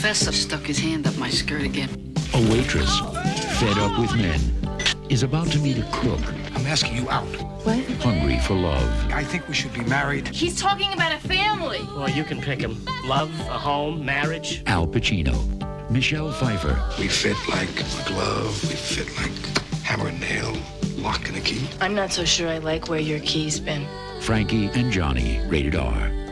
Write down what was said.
professor stuck his hand up my skirt again. A waitress, fed up with men, is about to meet a cook. I'm asking you out. What? Hungry for love. I think we should be married. He's talking about a family. Well, you can pick him. Love, a home, marriage. Al Pacino, Michelle Pfeiffer. We fit like a glove. We fit like hammer and nail, lock and a key. I'm not so sure I like where your key's been. Frankie and Johnny, rated R.